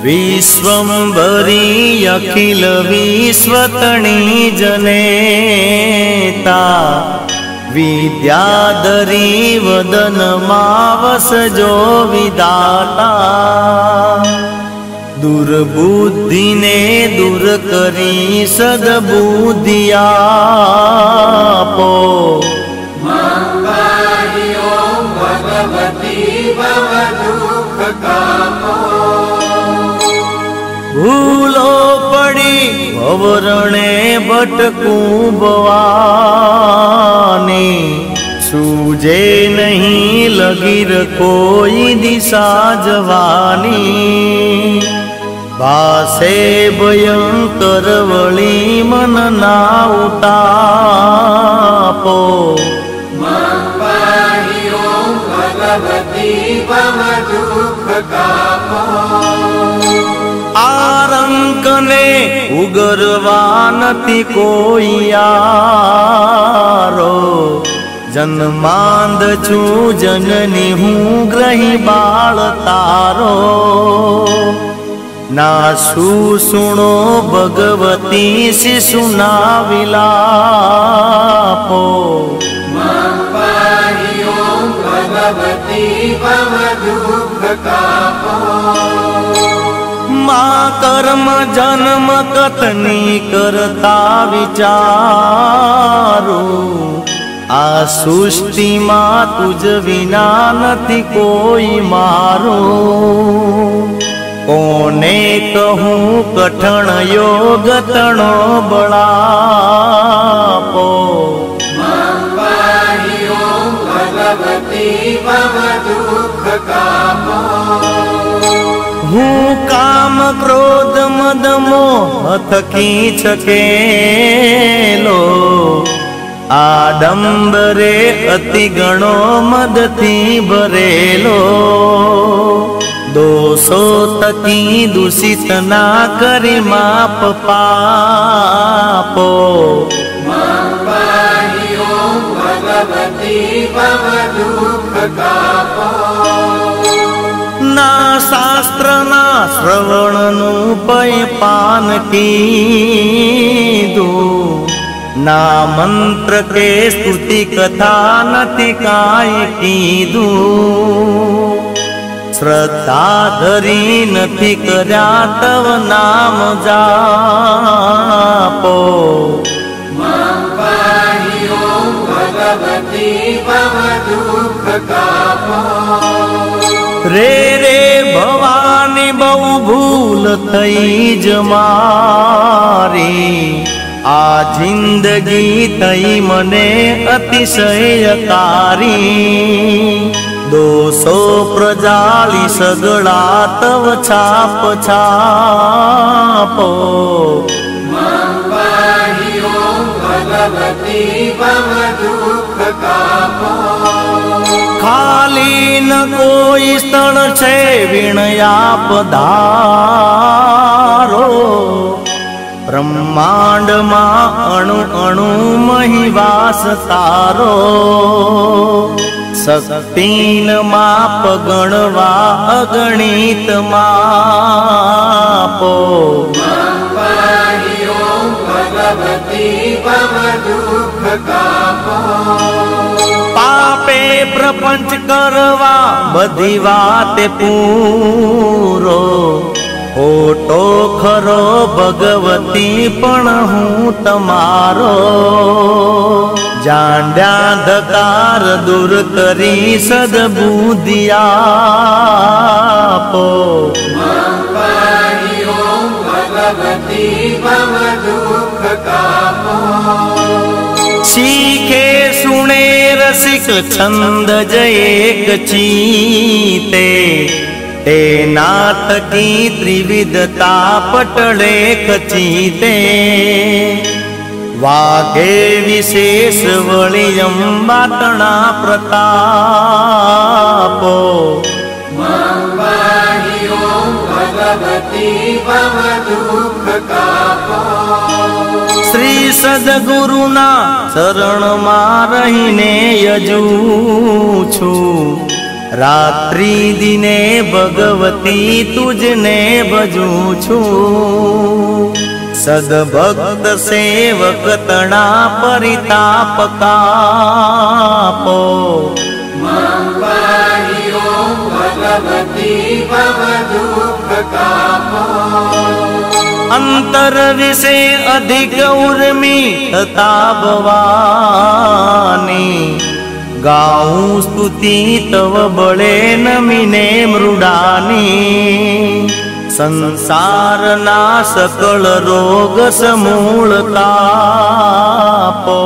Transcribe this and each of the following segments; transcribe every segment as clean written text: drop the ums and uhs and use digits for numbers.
विश्वंभरी अखिल विश्वतणी जनेता विद्याधरी वदन मावसजो विदाता दुर्बुद्धि ने दूर करी सद्बुद्धि आपो भगवती भव दुख कापो भूलो पड़ी भवरणे भटकू भवानी सूझे नहीं लगी कोई दिशा जवानी भासे भयंकर वली मन ना उतापो भगवती भव दुख कापो आरंक ने उगरवा नथी कोई यारो जन्मांध छू जननी हूँ ग्रही बाळ तारो ना सुनो भगवती शिशु ना विलापो भगवती भव दुख कापो माँ कर्म जन्म कतनी करता विचारो आ सृष्टि माँ तुझ विना नथी कोई मारो कोने कहूँ कठण योग तणो बड़ापो भगवती भव दुख कापो हूँ काम क्रोध मद मोह थकी छकेलो आडंबरे अति गणो मद थी भरेलो दोषो तकी दूषित ना करी माप पापो भगवती भव दुख कापो ना शास्त्र ना श्रवण नु पै पान कीधु ना मंत्र के स्तुति कथा नथी काई कीधु श्रद्धा धरी नथी कर्या तव नाम जापो भगवती भव दुख कापो रे रे भवानी बहु भूल थई जमारी आ जिंदगी थई मने अतिशयकारी दोषो प्रजाली सगळा तव छाप छापो भगवती भव दुख कापो खाली न कोई स्थल छे विणया पधारो ब्रह्मांड मां अणु अणु मही वास तारो शक्ति न माप गणवा अगणित मापो भगवती भव दुख कापो पापे प्रपंच करवा बधी वाते पूरो खोटो खरो भगवती पण हूँ तमारो जांड्या धकार दूर करी सद्बुद्धि आपो भगवती भव दुख कापो सीखे सुने रसिक छंद जयेक चीते ते नाथ की त्रिविधता पटले कचीते वागे विशेष वलियम बाटना प्रतापो भगवती भव दुख कापो श्री सद्गुरुना शरण में रहीने यजू छू रात्रि दिने भगवती तुझने भजू छू सद्भक्त सेवक तणा परिताप कापो भगवती भव दुख कापो अंतर विषे अधिक उर्मी तथा भवानी गाऊं स्तुति तव बळे नमिने मृडानी संसारना सकल रोग समूल तापो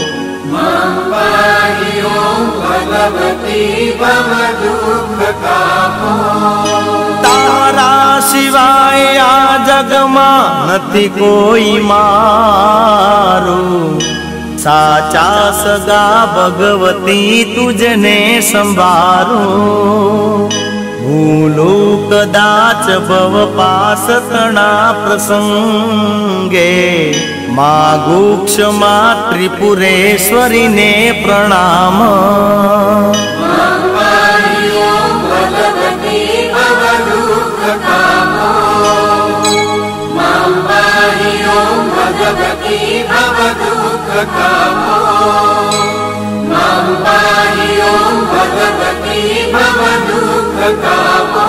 भगवती भव दुख कापो तारा सिवाय आ जगमा नथी कोई मारू साचा सगा भगवती तुझने संभारू भूलो कदाच भव पास तणा प्रसंगे मागु क्षमा त्रिपुरेश्वरी ने प्रणाम भगवती भव दुख कापो भगवती भव दुख कापो भगवती भव दुख कापो